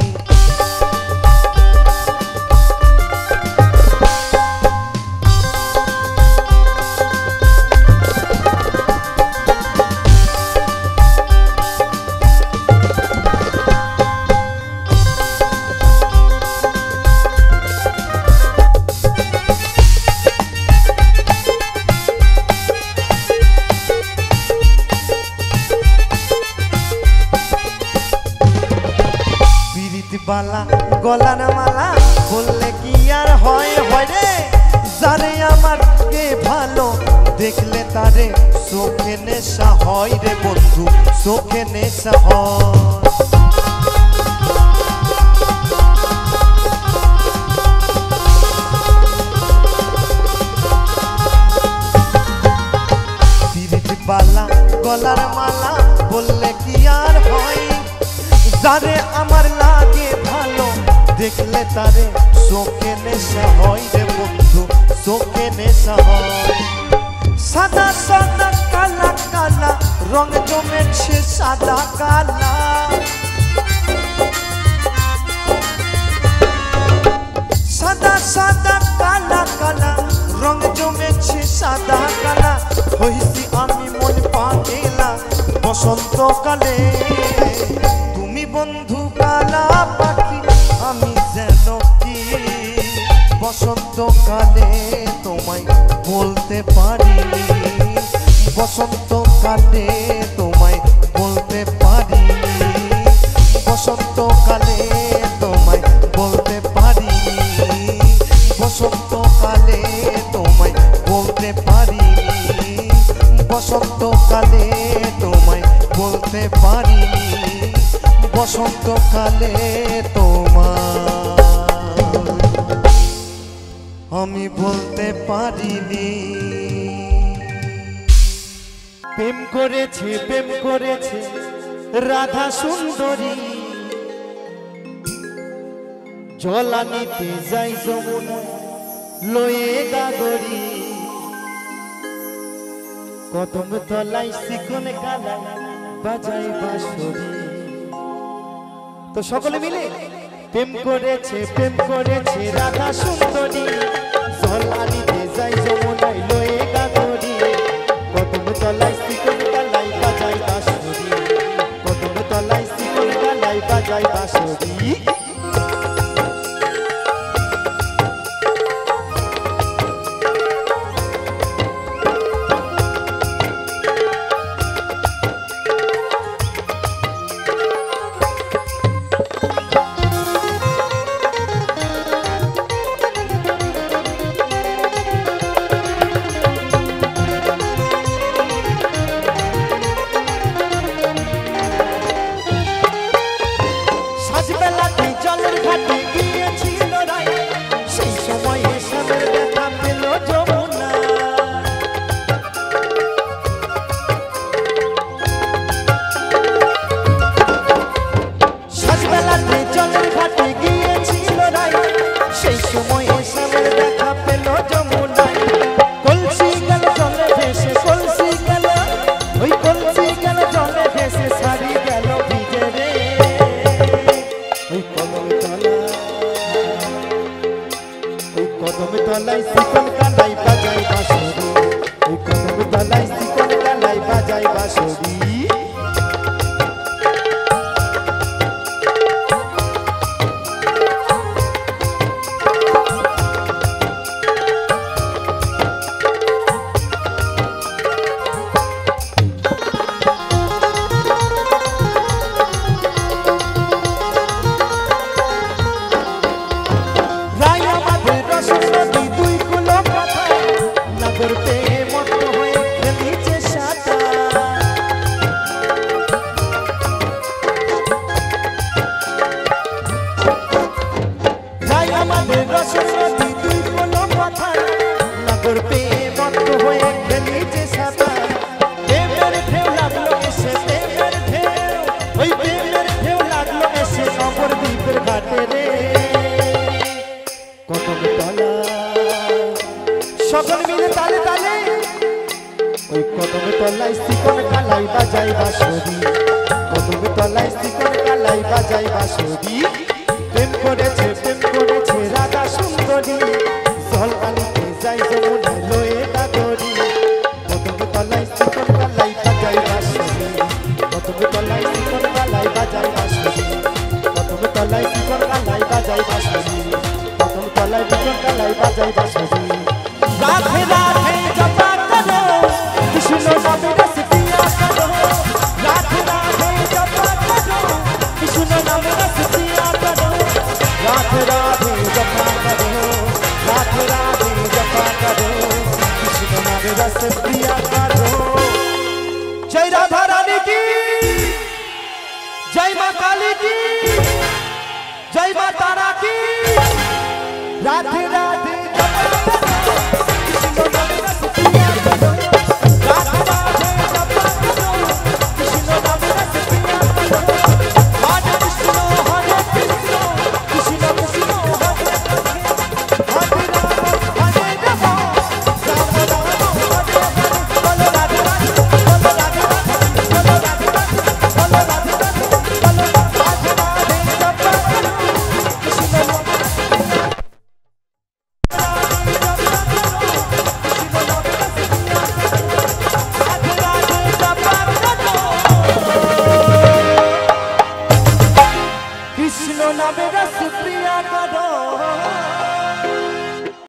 বালা গলার মালা বললে কি আর হয় হয় রে যারে আমার কে ভালো দেখলে তারে চোখে নেশা হয় রে বন্ধু চোখে নেশা হয় পিরিতি বালা গলার মালা বললে কি আর হয় যারে আমার লাগে ভালো দেখলে তারে চোখে নেশা হয় রে বন্ধু চোখে নেশা হয় সাদা সাদা কালা কালা রং জমেছে সাদা কালা সাদা সাদা কালা কালা রং জমেছে সাদা কালা হয়েছি আমি মন পাগেলা বসন্তকালে তুমি বন্ধু কালা পাখি আমি যেন কি বসন্তকালে তোমায় বলতে পারিনি বসন্তকালে তোমায় বলতে পারিনি বসন্তকালে তোমায় বলতে বসন্তকালে তোমায় বলতে পারিনি, বসন্তকালে তোমায় আমি বলতে পারিনি। প্রেম করেছে রাধা সুন্দরী, জল আনিতে যাই যমুনা লয়ে গাগরি, কদম তলাই শিকন কালা বাজাই বাঁশরি। তো সকলে মিলে প্রেম করেছে রাধা সুন্দরী, জল আনিতে যাই যমুনায় লয়ে গাগরি, কদম তলাই শিকন কালাই বাজাই বাঁশরি, কদম তলাই শিকন কালাই বাজাই বাঁশরি। জলের ঘাটে গিয়েছিল রায়, সেই সময় শ্যামের দেখা পেল যমুনা, সাজবেলাতে জলের ঘাটে গিয়েছিল রায়, সেই সময় শ্যামের দেখা পেল যমুনায়। কলসি গেল জলে ভেসে, কলসি গেল, ওই কলসি গেল জলে ভেসে, শাড়ি গেল ভিজে রে, কদম তলাই শিকন কালাই বাজাই বাঁশরি, ওই কদম তলাই শিকন কালাই বাজাই বাঁশরি। সকল মিলে তালে তালে, ওই কদম তলাই শিকন কালাই বাজাই বাঁশরি, কদম তলাই শিকন কালাই বাজাই বাঁশরি। প্রেম করেছে রাধা সুন্দরী, জল আনিতে যাই যমুনায় লয়ে গাগরি, কদম তলাই শিকন কালাই বাজাই বাঁশরি, কদম তলাই শিকন কালাই বাজাই বাঁশরি, কদম তলাই শিকন কালাই বাজাই বাঁশরি, কদম তলাই শিকন কালাই বাজাই বাঁশরি। রাধে রাধে জপা করো, কৃষ্ণ নামে রস পিয়া করো, রাধে রাধে জপা করো, কৃষ্ণ নামে রস পিয়া করো, রাধে রাধে জপা করো, রাধে রাধে জপা করো, কৃষ্ণ নামে রস পিয়া করো। জয় রাধা রানী की, जय मां काली की, जय मां तारा की। राधे